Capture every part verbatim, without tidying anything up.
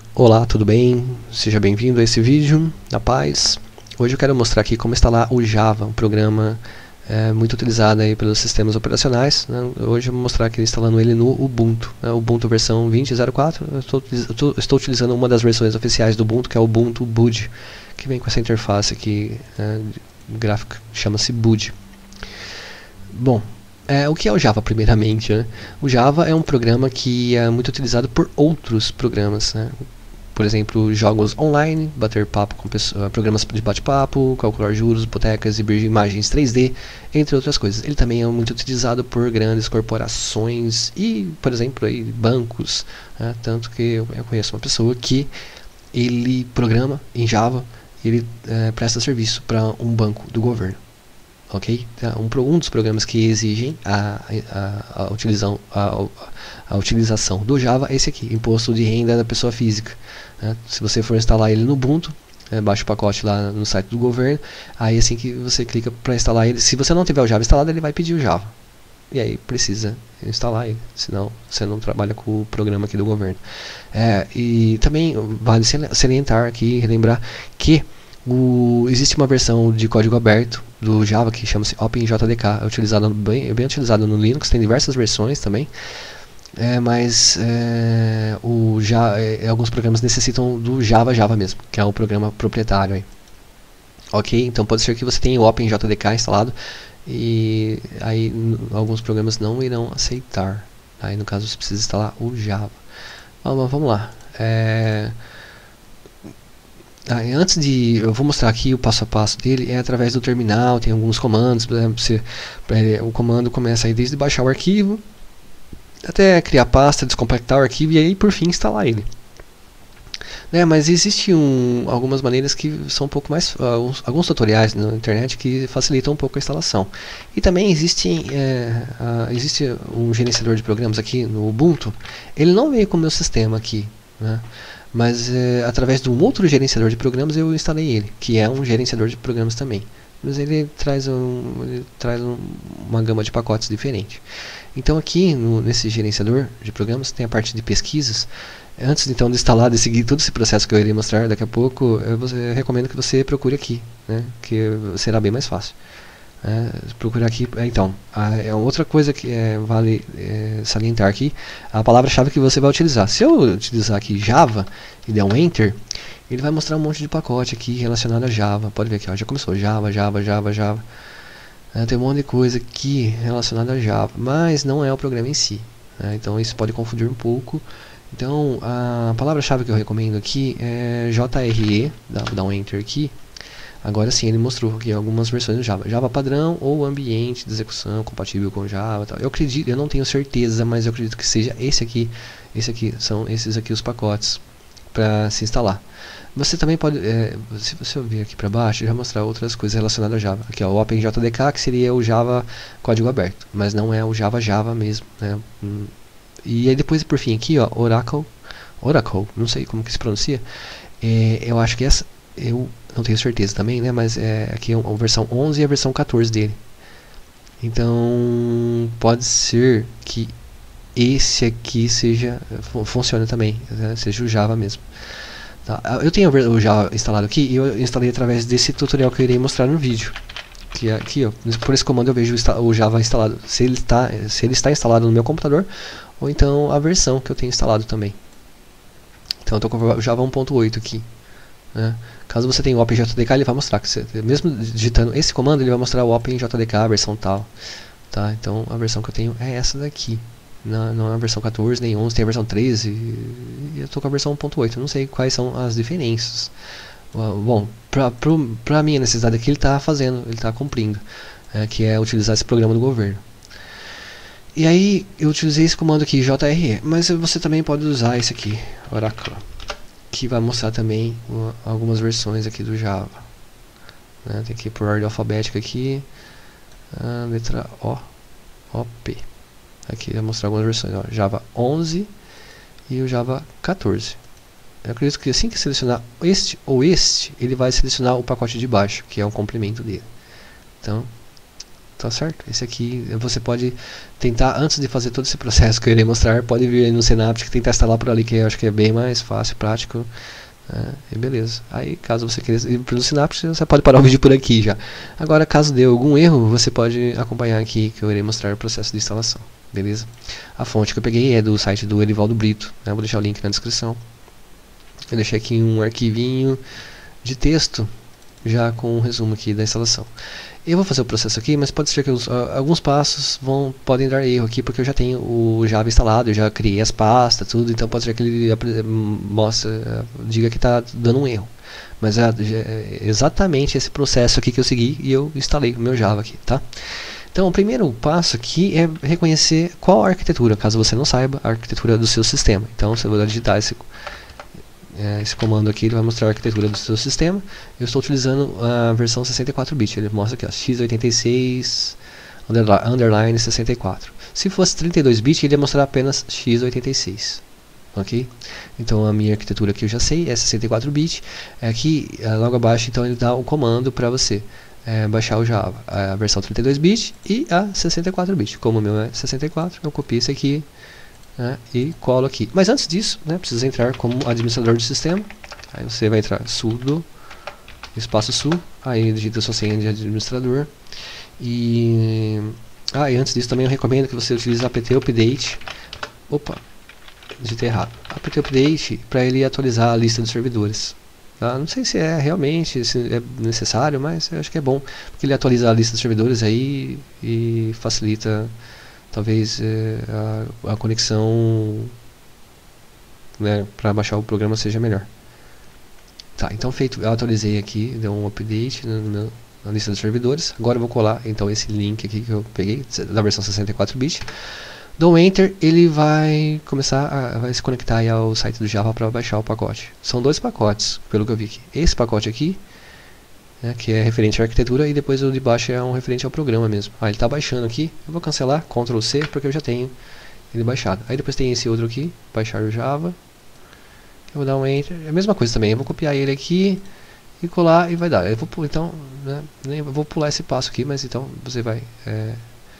Olá, tudo bem? Seja bem-vindo a esse vídeo, na paz. Hoje eu quero mostrar aqui como instalar o Java, um programa é, muito utilizado aí pelos sistemas operacionais, né? Hoje eu vou mostrar aqui instalando ele no Ubuntu, né? Ubuntu versão vinte ponto zero quatro. Eu estou, eu estou, estou utilizando uma das versões oficiais do Ubuntu, que é o Ubuntu Bud, que vem com essa interface aqui é, gráfica, chama-se Bud. Bom, É, o que é o Java, primeiramente? Né? O Java é um programa que é muito utilizado por outros programas. Né? Por exemplo, jogos online, bater papo com pessoas, programas de bate-papo, calcular juros, hipotecas, exibir imagens três D, entre outras coisas. Ele também é muito utilizado por grandes corporações e, por exemplo, aí, bancos. Né? Tanto que eu, eu conheço uma pessoa que ele programa em Java, ele é, presta serviço para um banco do governo. Ok? Um, um dos programas que exigem a, a, a, utilização, a, a utilização do Java é esse aqui, Imposto de Renda da Pessoa Física. Né? Se você for instalar ele no Ubuntu, é, baixa o pacote lá no site do governo, aí assim que você clica para instalar ele, se você não tiver o Java instalado, ele vai pedir o Java. E aí precisa instalar ele, senão você não trabalha com o programa aqui do governo. É, e também vale salientar aqui, relembrar que O, existe uma versão de código aberto do Java que chama-se OpenJDK, é utilizado bem, bem utilizado no Linux, tem diversas versões também, é, mas é, o, já, é, alguns programas necessitam do Java Java mesmo, que é um programa proprietário aí. Ok, então pode ser que você tenha o OpenJDK instalado e aí alguns programas não irão aceitar. Aí no caso você precisa instalar o Java. Vamos, vamos lá. É, Ah, antes de, eu vou mostrar aqui o passo a passo dele, é através do terminal, tem alguns comandos, por exemplo, você, o comando começa aí desde baixar o arquivo, até criar pasta, descompactar o arquivo e aí por fim instalar ele. Né, mas existem um, algumas maneiras que são um pouco mais, alguns, alguns tutoriais na internet que facilitam um pouco a instalação. E também existe, é, a, existe um gerenciador de programas aqui no Ubuntu, ele não veio com o meu sistema aqui, né? Mas é, através de um outro gerenciador de programas eu instalei ele, que é um gerenciador de programas também. Mas ele traz, um, ele traz um, uma gama de pacotes diferente. Então aqui no, nesse gerenciador de programas tem a parte de pesquisas. Antes então de instalar, de seguir todo esse processo que eu irei mostrar daqui a pouco, eu, eu recomendo que você procure aqui, né, que será bem mais fácil. É, procurar aqui, então, a, é outra coisa que é, vale é, salientar aqui, a palavra-chave que você vai utilizar. Se eu utilizar aqui Java e der um Enter, ele vai mostrar um monte de pacote aqui relacionado a Java. Pode ver aqui, ó, já começou Java, Java, Java, Java. É, tem um monte de coisa aqui relacionada a Java, mas não é o programa em si. Né? Então isso pode confundir um pouco. Então a palavra-chave que eu recomendo aqui é J R E, dá, dá um Enter aqui. Agora sim, ele mostrou aqui algumas versões do Java. Java padrão ou ambiente de execução compatível com Java. Tal. Eu acredito, eu não tenho certeza, mas eu acredito que seja esse aqui. Esse aqui são esses aqui os pacotes para se instalar. Você também pode, é, se você vir aqui para baixo, já mostrar outras coisas relacionadas a Java. Aqui ó, o OpenJDK, que seria o Java código aberto, mas não é o Java Java mesmo, né? E aí depois por fim aqui ó, Oracle, Oracle, não sei como que se pronuncia. É, eu acho que essa eu não tenho certeza também, né? Mas é, aqui é a versão onze e a versão quatorze dele. Então pode ser que esse aqui seja funcione também, né? Seja o Java mesmo. Tá. Eu tenho o Java instalado aqui e eu instalei através desse tutorial que eu irei mostrar no vídeo. Que é aqui, ó, por esse comando eu vejo o Java instalado, se ele está, se ele está instalado no meu computador ou então a versão que eu tenho instalado também. Então eu estou com o Java um ponto oito aqui. Né? Caso você tenha o OpenJDK, ele vai mostrar que você, mesmo digitando esse comando, ele vai mostrar o OpenJDK, a versão tal, tá? Então a versão que eu tenho é essa daqui, não, não é a versão quatorze nem onze, tem a versão treze e eu estou com a versão um ponto oito. Eu não sei quais são as diferenças. Bom, para a minha necessidade aqui ele está fazendo, ele está cumprindo, é, que é utilizar esse programa do governo. E aí eu utilizei esse comando aqui, J R E, mas você também pode usar esse aqui, Oracle, que vai mostrar também uh, algumas versões aqui do Java. Né? Tem aqui por ordem alfabética aqui, a letra O, O, P. Aqui vai mostrar algumas versões, ó, Java onze e o Java quatorze. Eu acredito que assim que selecionar este ou este, ele vai selecionar o pacote de baixo, que é um complemento dele. Então, tá certo? Esse aqui você pode tentar, antes de fazer todo esse processo que eu irei mostrar, pode vir aí no Synaptic, tentar instalar por ali, que eu acho que é bem mais fácil, prático. É, e beleza. Aí, caso você queira ir pelo Synaptic, você pode parar o vídeo por aqui já. Agora, caso dê algum erro, você pode acompanhar aqui, que eu irei mostrar o processo de instalação. Beleza? A fonte que eu peguei é do site do Edivaldo Brito, né? Vou deixar o link na descrição. Eu deixei aqui um arquivinho de texto, já com um resumo aqui da instalação. Eu vou fazer o processo aqui, mas pode ser que os, uh, alguns passos vão, podem dar erro aqui, porque eu já tenho o Java instalado, eu já criei as pastas, tudo, então pode ser que ele mostre, uh, diga que está dando um erro. Mas é, é exatamente esse processo aqui que eu segui e eu instalei o meu Java aqui, tá? Então o primeiro passo aqui é reconhecer qual a arquitetura, caso você não saiba, a arquitetura do seu sistema. Então você vai digitar esse É, esse comando aqui, ele vai mostrar a arquitetura do seu sistema. Eu estou utilizando a versão sessenta e quatro bit, ele mostra aqui, ó, x oitenta e seis underline sessenta e quatro. Se fosse trinta e dois bit, ele ia mostrar apenas x oitenta e seis. Ok? Então a minha arquitetura aqui eu já sei, é sessenta e quatro bit. Aqui, logo abaixo, então ele dá um comando para você é, baixar o Java, a versão trinta e dois bit e a sessenta e quatro bit. Como o meu é sessenta e quatro, eu copio esse aqui, né, e colo aqui. Mas antes disso, né, precisa entrar como administrador do sistema. Aí você vai entrar sudo espaço su, aí digita sua senha de administrador. E ah, e antes disso também eu recomendo que você utilize apt update. Opa, digitei errado. Apt update para ele atualizar a lista de servidores. Tá? Não sei se é realmente se é necessário, mas eu acho que é bom, porque ele atualiza a lista de servidores aí e facilita talvez é, a, a conexão, né, para baixar o programa seja melhor. Tá, então feito, eu atualizei aqui, deu um update no meu, na lista dos servidores. Agora eu vou colar então esse link aqui que eu peguei da versão sessenta e quatro bit. Dou Enter, ele vai começar a vai se conectar aí ao site do Java para baixar o pacote. São dois pacotes, pelo que eu vi aqui. Esse pacote aqui, né, que é referente à arquitetura, e depois o de baixo é um referente ao programa mesmo. Ah, ele está baixando aqui, eu vou cancelar, control C, porque eu já tenho ele baixado. Aí depois tem esse outro aqui, baixar o Java. Eu vou dar um Enter, é a mesma coisa também, eu vou copiar ele aqui e colar e vai dar. Eu vou, então, né, nem, eu vou pular esse passo aqui, mas então você vai é,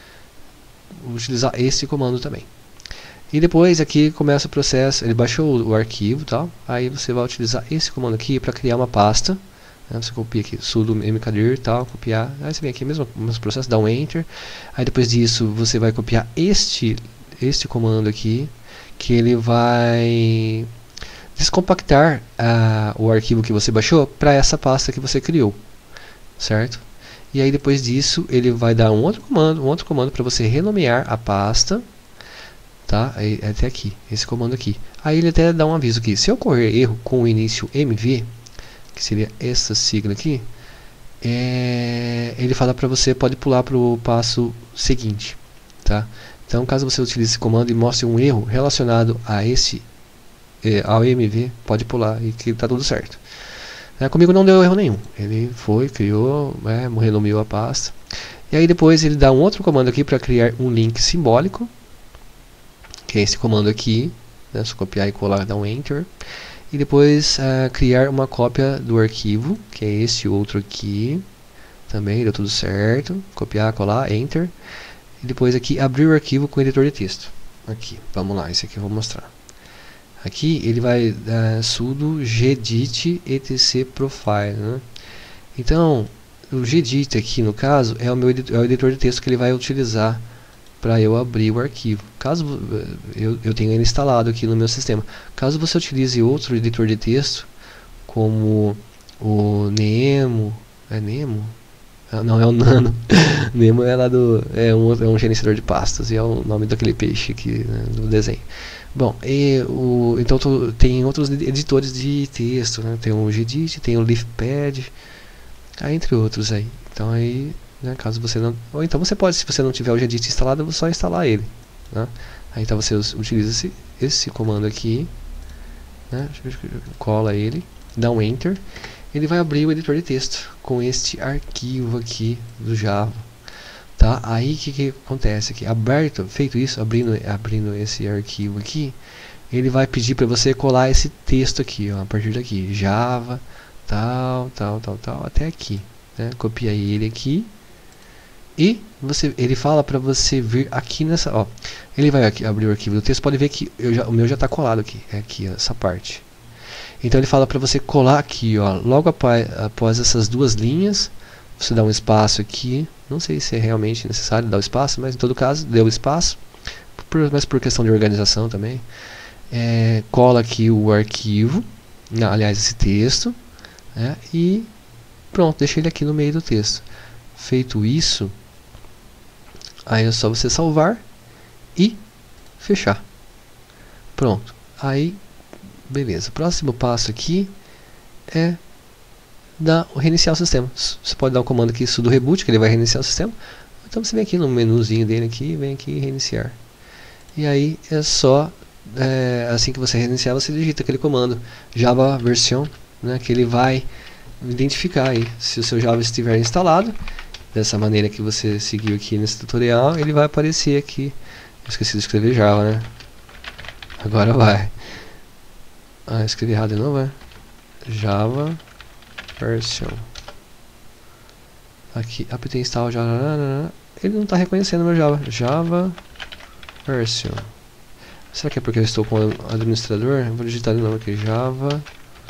utilizar esse comando também. E depois aqui começa o processo, ele baixou o, o arquivo, tá? Aí você vai utilizar esse comando aqui para criar uma pasta. Você copia aqui, sudo mkdir e tal, copiar. Aí você vem aqui, mesmo, mesmo processo, dá um Enter. Aí depois disso você vai copiar este, este comando aqui, que ele vai descompactar uh, o arquivo que você baixou para essa pasta que você criou, certo? E aí depois disso ele vai dar um outro comando, um outro comando para você renomear a pasta, tá? Aí, até aqui, esse comando aqui. Aí ele até dá um aviso aqui, se ocorrer erro com o início mv, que seria essa sigla aqui, é, ele fala para você, pode pular para o passo seguinte, tá? Então caso você utilize esse comando e mostre um erro relacionado a esse é, ao mv, pode pular e que está tudo certo. É, comigo não deu erro nenhum, ele foi, criou, é, renomeou a pasta, e aí depois ele dá um outro comando aqui para criar um link simbólico, que é esse comando aqui, né? Só copiar e colar, dar um Enter. E depois uh, criar uma cópia do arquivo, que é esse outro aqui. Também deu tudo certo. Copiar, colar, Enter. E depois aqui abrir o arquivo com o editor de texto. Aqui, vamos lá, esse aqui eu vou mostrar. Aqui ele vai uh, sudo gedit etc profile, né? Então, o gedit aqui no caso é o meu editor, é o editor de texto que ele vai utilizar para eu abrir o arquivo. Caso eu, eu tenha ele instalado aqui no meu sistema. Caso você utilize outro editor de texto, como o Nemo, é Nemo? Ah, não, é o Nano. Nemo é lá do é um, é um gerenciador de pastas e é o nome daquele peixe aqui, né, do desenho. Bom, e o, então tô, tem outros editores de texto, né? Tem o Gedit, tem o Leafpad, ah, entre outros aí. Então aí, né, caso você não, ou então você pode, se você não tiver o Gedit instalado, só instalar ele, né? Aí então você utiliza esse, esse comando aqui, né? Cola ele, dá um Enter, ele vai abrir o editor de texto com este arquivo aqui do Java, tá? Aí o que, que acontece aqui? Aberto, feito isso, abrindo, abrindo esse arquivo aqui, ele vai pedir para você colar esse texto aqui, ó, a partir daqui, Java, tal, tal, tal, tal, até aqui, né? Copia ele aqui. E você, ele fala para você vir aqui nessa, ó, ele vai aqui abrir o arquivo do texto, pode ver que eu já, o meu já está colado aqui, é aqui ó, essa parte. Então ele fala para você colar aqui, ó, logo após, após essas duas linhas, você dá um espaço aqui, não sei se é realmente necessário dar o espaço, mas em todo caso deu espaço, por, mas por questão de organização também. É, cola aqui o arquivo, não, aliás esse texto, né, e pronto, deixa ele aqui no meio do texto. Feito isso, aí é só você salvar e fechar. Pronto. Aí, beleza. O próximo passo aqui é dar, reiniciar o sistema. Você pode dar um comando aqui, sudo reboot, que ele vai reiniciar o sistema. Então você vem aqui no menuzinho dele aqui, vem aqui reiniciar. E aí é só, é, assim que você reiniciar, você digita aquele comando Java version, né, que ele vai identificar aí se o seu Java estiver instalado. Dessa maneira que você seguiu aqui nesse tutorial, ele vai aparecer aqui. Eu esqueci de escrever Java, né? Agora vai. Ah, escrevi errado de novo, é? Java version. Aqui, apt install Java. Ele não está reconhecendo meu Java. Java version. Será que é porque eu estou com o administrador? Vou digitar de novo aqui. Java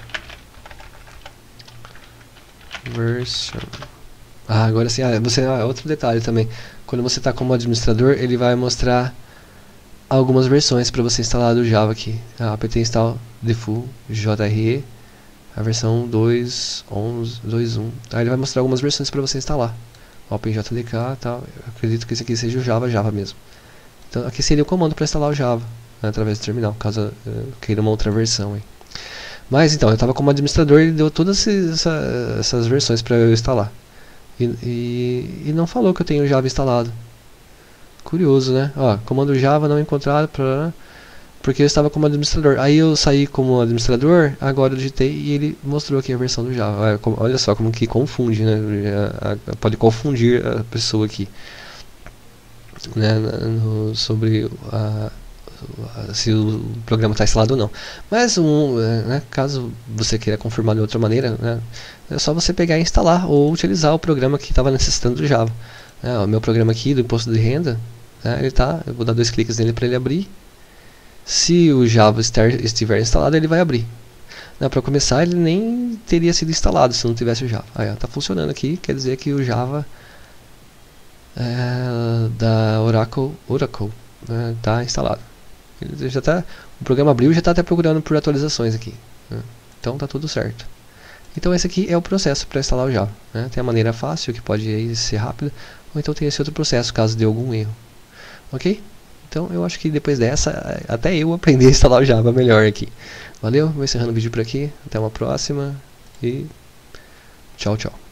version. Ah, agora sim, ah, você, ah, outro detalhe também. Quando você está como administrador, ele vai mostrar algumas versões para você instalar do Java aqui. Ah, apt install default jre, a versão dois ponto onze, dois ponto um. Aí ele vai mostrar algumas versões para você instalar. OpenJDK e tal. Eu acredito que esse aqui seja o Java, Java mesmo. Então aqui seria o comando para instalar o Java, né, através do terminal, caso uh, queira uma outra versão aí. Mas então, eu estava como administrador e ele deu todas essa, essas versões para eu instalar. E, e, e não falou que eu tenho Java instalado. Curioso, né? Ó, comando Java não encontrado pra, porque eu estava como administrador. Aí eu saí como administrador, agora eu digitei e ele mostrou aqui a versão do Java. Olha, como, olha só como que confunde, né? A, a, pode confundir a pessoa aqui, né? No, sobre a, a, se o programa está instalado ou não. Mas um, né, caso você queira confirmar de outra maneira, né, é só você pegar e instalar ou utilizar o programa que estava necessitando do Java. É, o meu programa aqui do imposto de renda, né, ele tá, eu vou dar dois cliques nele para ele abrir. Se o Java estiver instalado, ele vai abrir. Para começar, ele nem teria sido instalado se não tivesse o Java. Aí está funcionando aqui, quer dizer que o Java é, da Oracle está né, instalado. Ele já tá, o programa abriu e já está até procurando por atualizações aqui, né? Então está tudo certo. Então esse aqui é o processo para instalar o Java, né? Tem a maneira fácil, que pode aí ser rápida, ou então tem esse outro processo, caso dê algum erro. Ok? Então eu acho que depois dessa, até eu aprendi a instalar o Java melhor aqui. Valeu, vou encerrando o vídeo por aqui, até uma próxima e tchau, tchau.